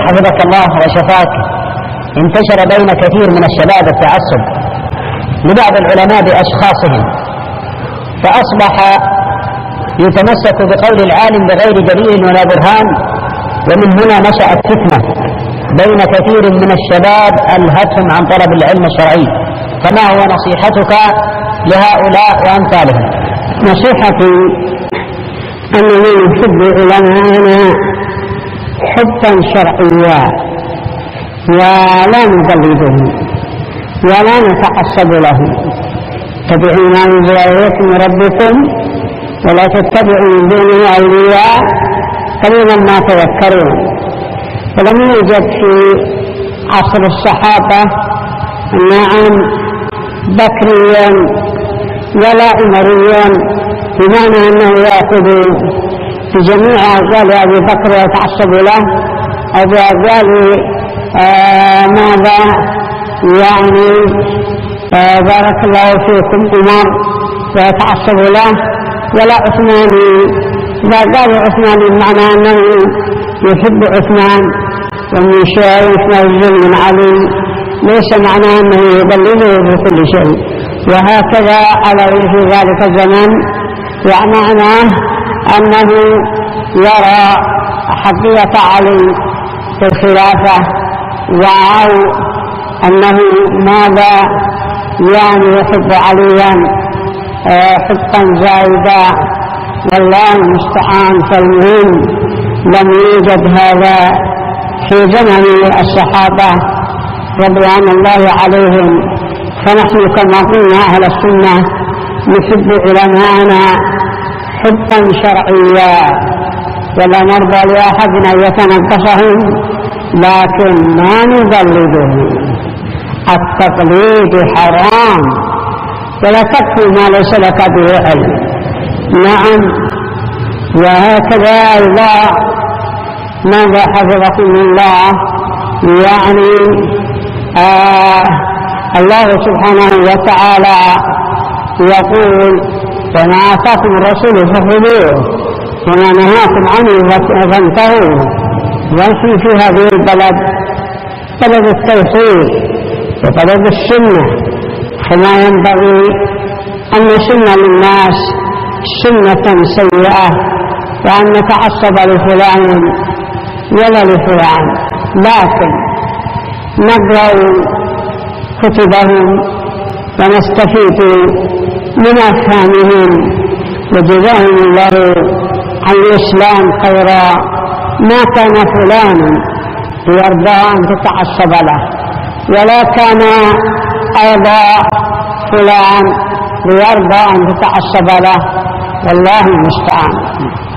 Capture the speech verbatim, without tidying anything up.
حفظك الله وشفاك، انتشر بين كثير من الشباب التعصب لبعض العلماء بأشخاصهم، فأصبح يتمسك بقول العالم بغير دليل ولا برهان، ومن هنا نشأت فتنة بين كثير من الشباب ألهتهم عن طلب العلم الشرعي. فما هو نصيحتك لهؤلاء وأمثالهم؟ نصيحتي أنني نحب علماءنا حبا شرعيا ولا نقلدهم ولا نتعصب لهم. اتبعوا ما أنزل إليكم من ربكم ولا تتبعوا من دونه أولياء قليلا ما تذكرون. ولم يوجد في عصر الصحابة نعم بكريا ولا أمريا، بمعنى أنه يأخذ بجميع أقوال أبي بكر ويتعصب له، أو بأقوال آه ماذا يعني آه بارك الله فيكم عمر ويتعصب له، ولا عثماني. إذا قال عثماني بمعنى أنه يحب عثمان ومن شيء يجزل من علي، ليس معنى أنه يضلله في كل شيء. وهكذا على في ذلك الزمن، ومعناه أنه يرى حقيقة علي في الخلافة، أو أنه ماذا يعني يحب عليا حبا زائدا، والله المستعان. فالمهم لم يوجد هذا في زمن الصحابة رضوان الله عليهم. فنحن كما قلنا أهل السنة نحب علماءنا حبا شرعيا، ولا نرضى لأحد أن يتنقصهم، لكن ما نقلدهم. التقليد حرام، ولا تكفي ما ليس لك به علم. نعم. وهكذا أيضا ماذا حفظكم الله، يعني آه الله سبحانه وتعالى يقول وما آتاكم الرسول فخذوه وما نهاكم عنه فانتهوا. ونحن في هذه البلد بلد التوحيد وبلد السنة، فما ينبغي أن نسن للناس سنة سيئة وأن نتعصب لفلان ولا لفلان، لكن نقرأ كتبهم ونستفيد من أفهامهم، وجزاهم الله عن الإسلام خيرا. ما كان فلان ليرضى أن تتعصب له، ولا كان أيضا فلان ليرضى أن تتعصب له، والله المستعان.